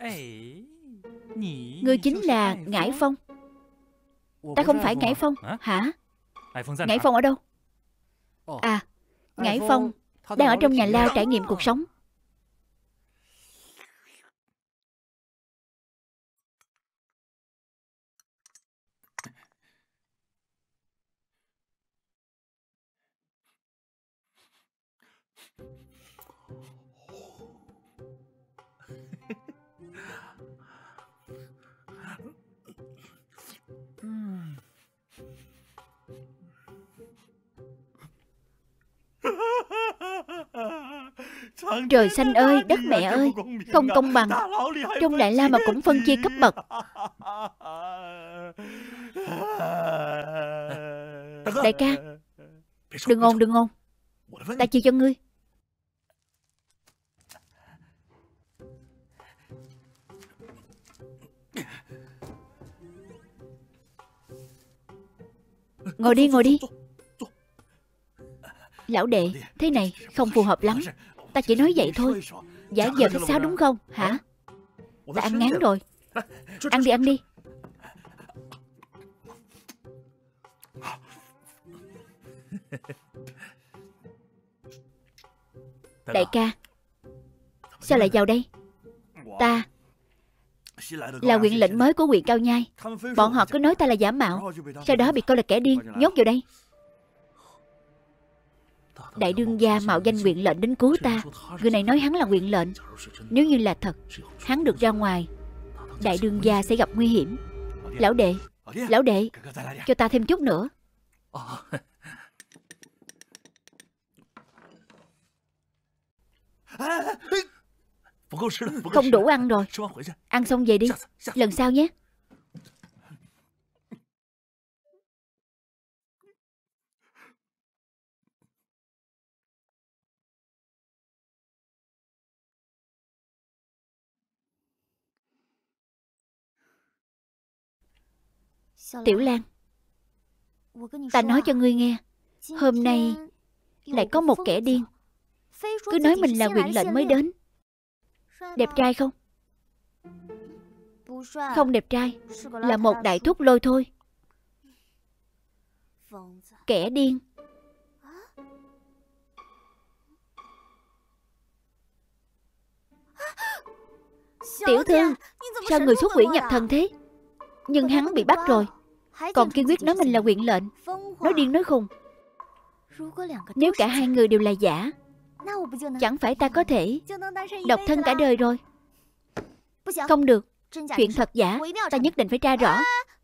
Ngươi chính là Ngải Phong. Ta không phải Ngải Phong. Hả? Ngải Phong ở đâu? À, Ngải Phong đang ở trong nhà lao trải nghiệm cuộc sống. Trời xanh ơi, đất mẹ ơi, không công bằng. Trong đại la mà cũng phân chia cấp bậc. Đại ca, đừng ồn, đừng ồn. Ta chia cho ngươi. Ngồi đi, ngồi đi. Lão đệ, thế này không phù hợp lắm. Ta chỉ nói vậy thôi. Giả vờ khách sáo đúng không? Hả? Ta ăn ngán rồi. Ăn đi, ăn đi. Đại ca, sao lại vào đây? Ta là huyện lệnh mới của huyện Cao Nhai. Bọn họ cứ nói ta là giả mạo, sau đó bị coi là kẻ điên, nhốt vào đây. Đại đương gia mạo danh huyện lệnh đến cứu ta. Người này nói hắn là huyện lệnh. Nếu như là thật, hắn được ra ngoài, đại đương gia sẽ gặp nguy hiểm. Lão đệ, lão đệ, cho ta thêm chút nữa. Không đủ ăn rồi. Ăn xong về đi. Lần sau nhé. Tiểu Lan, ta nói cho ngươi nghe, hôm nay lại có một kẻ điên cứ nói mình là huyện lệnh mới đến. Đẹp trai không? Không đẹp trai, là một đại thúc lôi thôi. Kẻ điên. Tiểu thư, sao người xuất quỷ nhập thần thế? Nhưng hắn bị bắt rồi, còn kiên quyết nói mình là huyện lệnh. Nói điên nói khùng. Nếu cả hai người đều là giả, chẳng phải ta có thể độc thân cả đời rồi. Không được, chuyện thật giả ta nhất định phải tra rõ.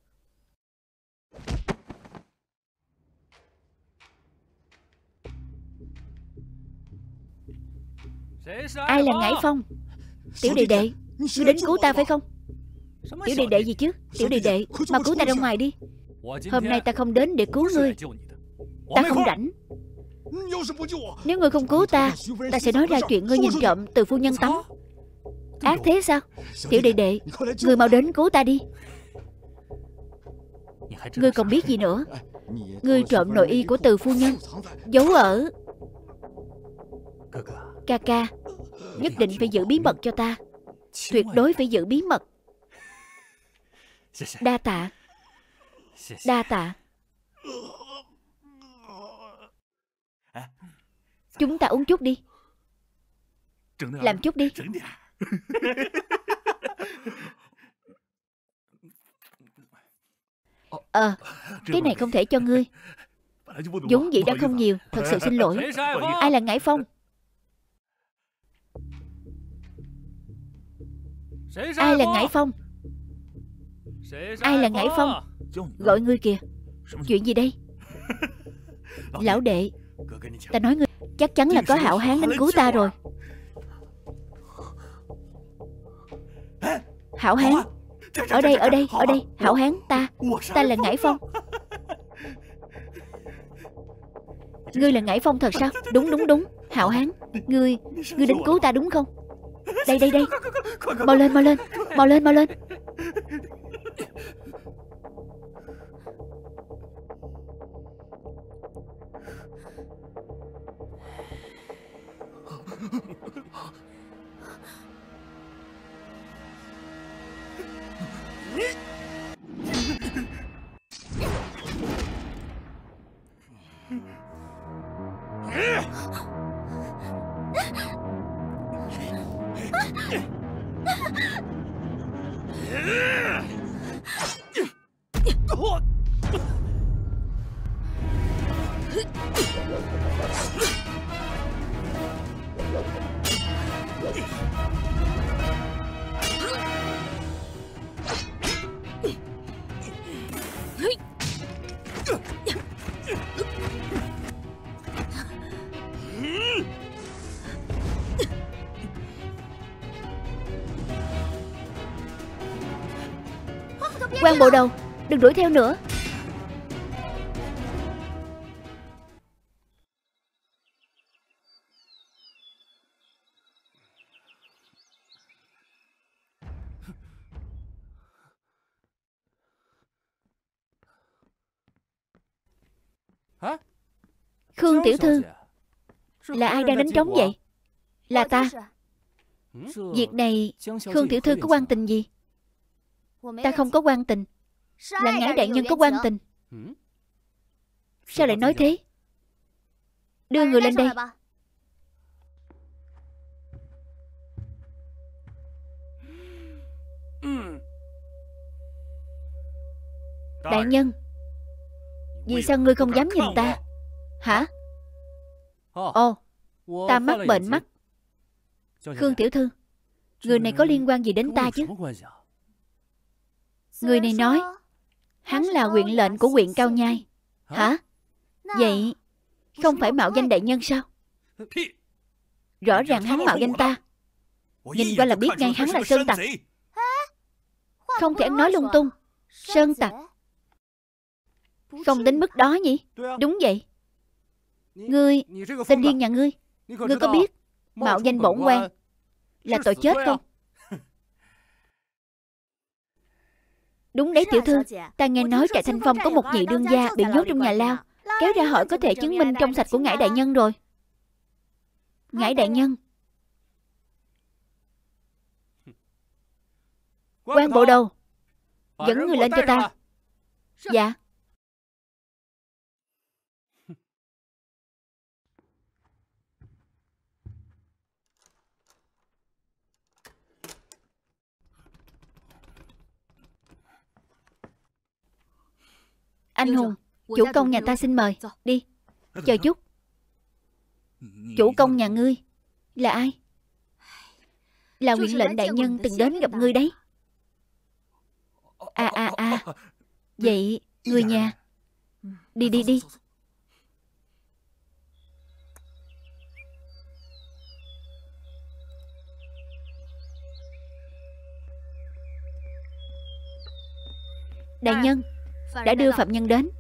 Ai là Ngải Phong? Tiểu đệ đệ, ngươi đến cứu ta phải không? Tiểu đệ đệ gì chứ? Tiểu đệ đệ, mà cứu ta ra ngoài đi. Hôm nay ta không đến để cứu ngươi. Ta không rảnh. Nếu ngươi không cứu ta, ta sẽ nói ra chuyện ngươi nhìn trộm từ phu nhân tắm. Ác thế sao? Tiểu đệ đệ, ngươi mau đến cứu ta đi. Ngươi còn biết gì nữa? Ngươi trộm nội y của từ phu nhân, giấu ở... Ca ca, nhất định phải giữ bí mật cho ta. Tuyệt đối phải giữ bí mật. Đa tạ. Đa tạ. Chúng ta uống chút đi. Làm chút đi. Cái này không thể cho ngươi. Vốn dĩ đã không nhiều. Thật sự xin lỗi. Ai là Ngải Phong? Ai là Ngải Phong? Ai là Ngải Phong? Gọi ngươi kìa. Chuyện gì đây? Lão đệ, ta nói ngươi chắc chắn là có hảo hán đến cứu ta rồi. Hảo hán? Ở đây, ở đây, ở đây. Hảo hán, ta là Ngải Phong. Ngươi là Ngải Phong thật sao? Đúng, đúng, đúng. Hảo hán, ngươi đến cứu ta đúng không? Đây, đây, đây. Mau lên, mau lên. Mau lên, mau lên. Quan bộ đầu, đừng đuổi theo nữa. Khương tiểu thư, là ai đang đánh trống vậy? Là ta. Việc này Khương tiểu thư có quan tình gì? Ta không có quan tình. Là Ngải đại nhân có quan tình. Sao lại nói thế? Đưa người lên đây. Đại nhân, vì sao ngươi không dám nhìn ta? Hả? Ồ, ta mắc bệnh mắt. Khương tiểu thư, người này có liên quan gì đến ta chứ? Người này nói hắn là huyện lệnh của huyện Cao Nhai. Hả? Vậy không phải mạo danh đại nhân sao? Rõ ràng hắn mạo danh ta. Nhìn qua là biết ngay hắn là sơn tặc. Không thể ăn nói lung tung. Sơn tặc không đến mức đó nhỉ? Đúng vậy. Ngươi, tên điên nhà ngươi, ngươi có biết mạo danh bổn quan là tội chết không? Đúng đấy tiểu thư, ta nghe nói trại Thanh Phong có một nhị đương gia bị nhốt trong nhà lao. Kéo ra hỏi có thể chứng minh trong sạch của Ngải đại nhân rồi. Ngải đại nhân. Quan bộ đầu, dẫn người lên cho ta. Dạ. Anh Hùng, chủ công nhà ta xin mời. Đi. Chờ chút. Chủ công nhà ngươi là ai? Là huyện lệnh đại nhân từng đến gặp ngươi đấy. Vậy người nhà. Đi đi đi. Đại nhân đã đưa phạm nhân đến.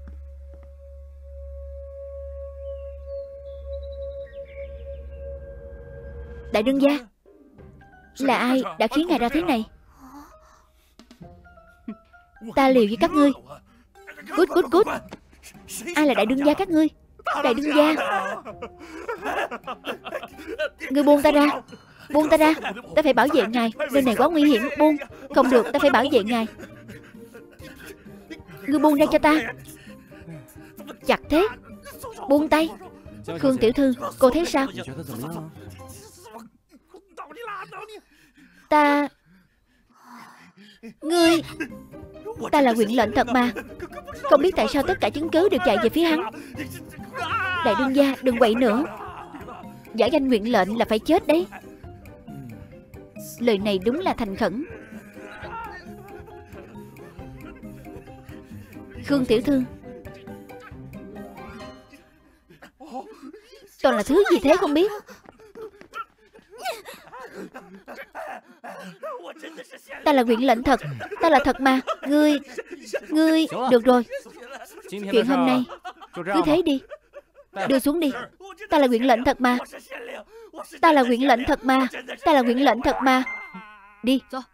Đại đương gia, là ai đã khiến ngài ra thế này? Ta liều với các ngươi. Cút cút cút. Ai là đại đương gia các ngươi? Đại đương gia. Ngươi buông ta ra. Buông ta ra. Ta phải bảo vệ ngài. Nơi này quá nguy hiểm. Buông. Không được, ta phải bảo vệ ngài. Ngươi buông ra cho ta. Chặt thế. Buông tay. Khương tiểu thư, cô thấy sao? Ta... Ngươi... Ta là huyện lệnh thật mà. Không biết tại sao tất cả chứng cứ đều chạy về phía hắn. Đại đương gia, đừng quậy nữa. Giả danh huyện lệnh là phải chết đấy. Lời này đúng là thành khẩn. Khương tiểu thư, toàn là thứ gì thế không biết. Ta là huyện lệnh thật. Ta là thật mà. Ngươi được rồi. Chuyện hôm nay cứ thế đi. Đưa xuống đi. Ta là huyện lệnh thật mà. Ta là huyện lệnh thật mà. Ta là huyện lệnh thật mà. Đi.